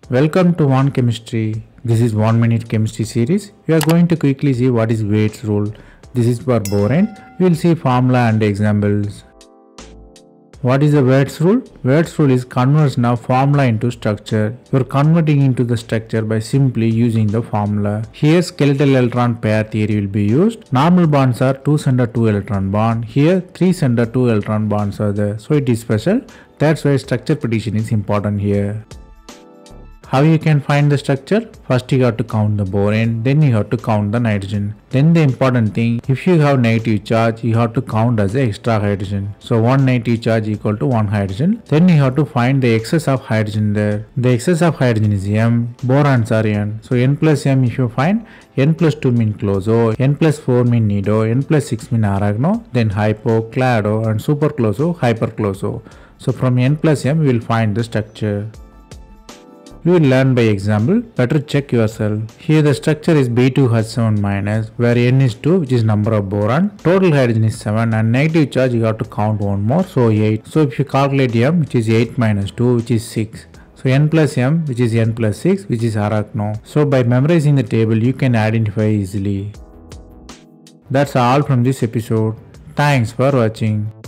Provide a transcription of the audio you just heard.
Welcome to One Chemistry. This is 1 minute chemistry series. We are going to quickly see what is Wade's rule. This is for borane. We will see formula and examples. What is the Wade's rule? Wade's rule is conversion of formula into structure. You are converting into the structure by simply using the formula. Here skeletal electron pair theory will be used. Normal bonds are 2 center 2 electron bond. Here 3 center 2 electron bonds are there. So it is special. That's why structure prediction is important here. How you can find the structure? First you have to count the borane, then you have to count the nitrogen. Then the important thing, if you have negative charge, you have to count as the extra hydrogen. So 1 negative charge equal to 1 hydrogen. Then you have to find the excess of hydrogen there. The excess of hydrogen is M, boranes are N. So N plus M if you find, N plus 2 mean Closo, N plus 4 mean Nido, N plus 6 mean Arachno, then hypo, klado and super Closo, hyper Closo. So from N plus M we will find the structure. You will learn by example, better check yourself. Here the structure is B2H7- where N is 2 which is number of boron. Total hydrogen is 7 and negative charge you have to count one more, so 8. So if you calculate M which is 8 minus 2 which is 6. So N plus M which is N plus 6 which is Arachno. So by memorizing the table you can identify easily. That's all from this episode. Thanks for watching.